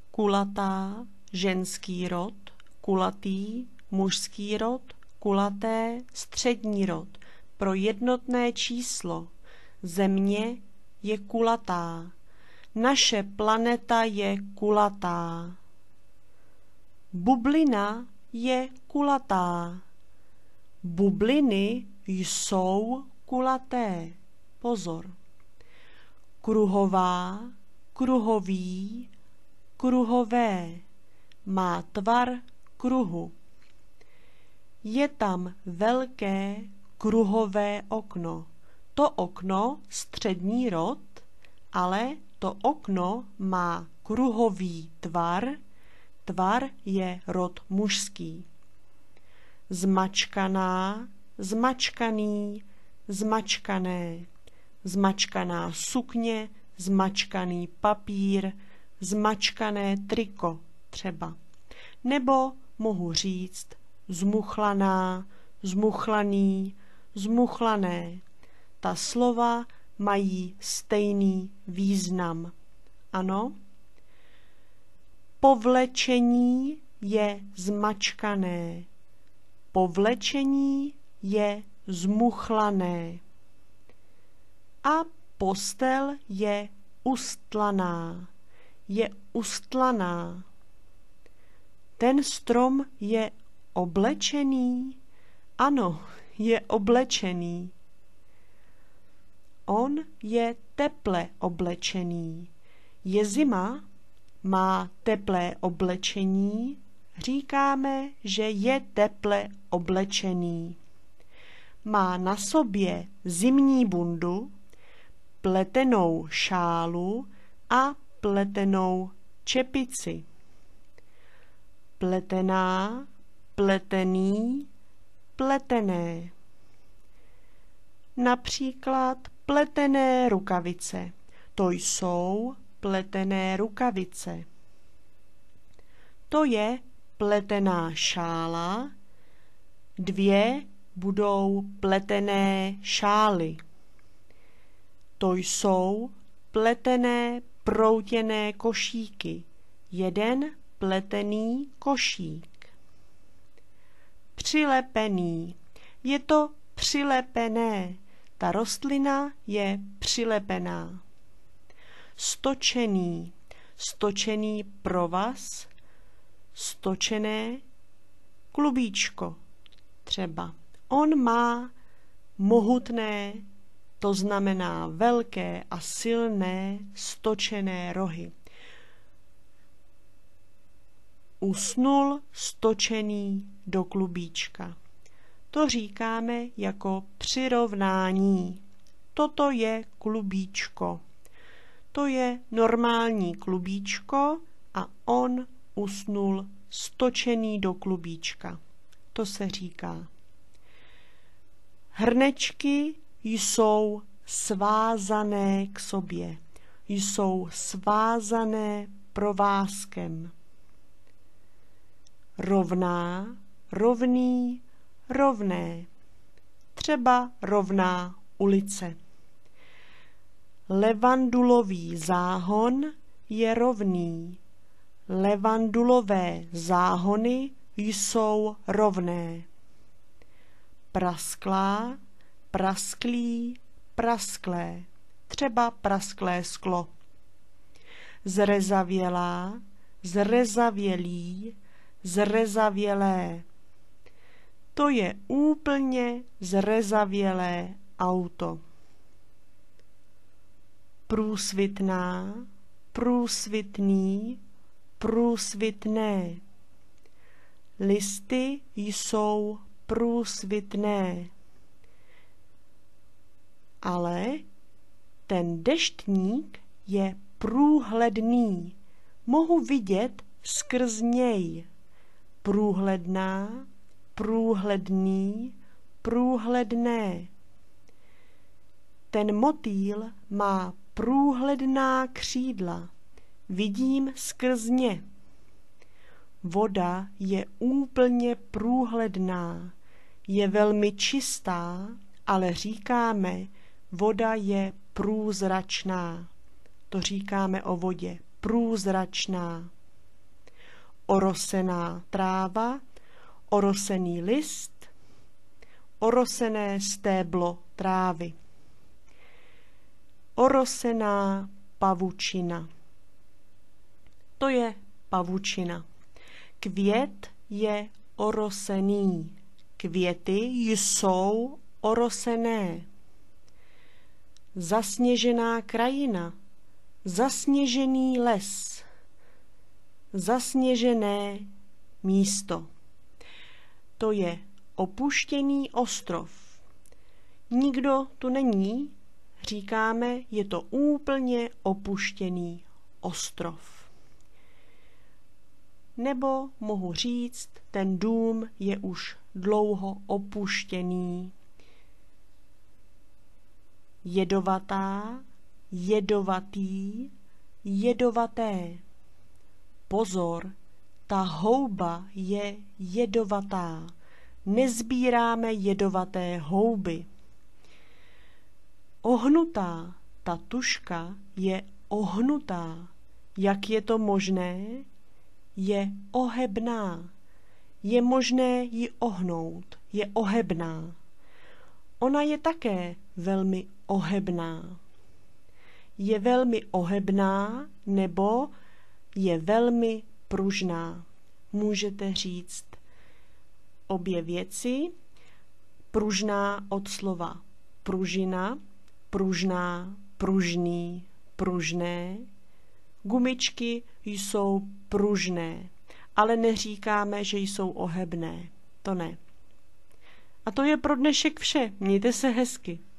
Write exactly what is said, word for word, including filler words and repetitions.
kulatá, ženský rod, kulatý, mužský rod, kulaté, střední rod. Pro jednotné číslo. Země je kulatá. Naše planeta je kulatá. Bublina je kulatá. Bubliny jsou kulaté. Pozor. Kruhová, kruhový, kruhové. Má tvar kruhu. Je tam velké kruhové okno. To okno střední rod, ale to okno má kruhový tvar. Tvar je rod mužský. Zmačkaná, zmačkaný, zmačkané. Zmačkaná sukně, zmačkaný papír, zmačkané triko třeba. Nebo mohu říct zmuchlaná, zmuchlaný, zmuchlané. Ta slova mají stejný význam. Ano? Povlečení je zmačkané. Povlečení je zmuchlané. A postel je ustlaná. Je ustlaná. Ten strom je oblečený? Ano, je oblečený. On je teple oblečený. Je zima, má teplé oblečení, říkáme, že je teple oblečený. Má na sobě zimní bundu, pletenou šálu a pletenou čepici. Pletená, pletený, pletené. Například pletené rukavice. To jsou pletené rukavice. To je pletená šála. Dvě budou pletené šály. To jsou pletené proutěné košíky. Jeden pletený košík. Přilepený. Je to přilepené. Ta rostlina je přilepená. Stočený. Stočený provaz. Stočené klubíčko. Třeba. On má mohutné, to znamená velké a silné stočené rohy. Usnul stočený do klubíčka. To říkáme jako přirovnání. Toto je klubíčko. To je normální klubíčko a on usnul stočený do klubíčka. To se říká. Hrnečky jsou svázané k sobě. Jsou svázané provázkem. Rovná, rovný, rovné. Třeba rovná ulice. Levandulový záhon je rovný. Levandulové záhony jsou rovné. Prasklá, prasklý, prasklé. Třeba prasklé sklo. Zrezavělá, zrezavělý, zrezavělé. To je úplně zrezavělé auto. Průsvitná, průsvitný, průsvitné. Listy jsou průsvitné. Ale ten deštník je průhledný. Mohu vidět skrz něj. Průhledná, průhledný, průhledné. Ten motýl má průhledná křídla. Vidím skrz ně. Voda je úplně průhledná. Je velmi čistá, ale říkáme, voda je průzračná. To říkáme o vodě. Průzračná. orosená tráva, orosený list, orosené stéblo trávy. Orosená pavučina. To je pavučina. Květ je orosený. Květy jsou orosené. Zasněžená krajina. Zasněžený les. Zasněžené místo. To je opuštěný ostrov. Nikdo tu není, říkáme, je to úplně opuštěný ostrov. Nebo mohu říct, ten dům je už dlouho opuštěný. Jedovatá, jedovatý, jedovaté. Pozor, ta houba je jedovatá. Nezbíráme jedovaté houby. Ohnutá, ta tužka je ohnutá. Jak je to možné? Je ohebná. Je možné ji ohnout. Je ohebná. Ona je také velmi ohebná. Je velmi ohebná nebo je velmi pružná. Můžete říct obě věci. Pružná od slova pružina, pružná, pružný, pružné. Gumičky jsou pružné, ale neříkáme, že jsou ohebné. To ne. A to je pro dnešek vše. Mějte se hezky.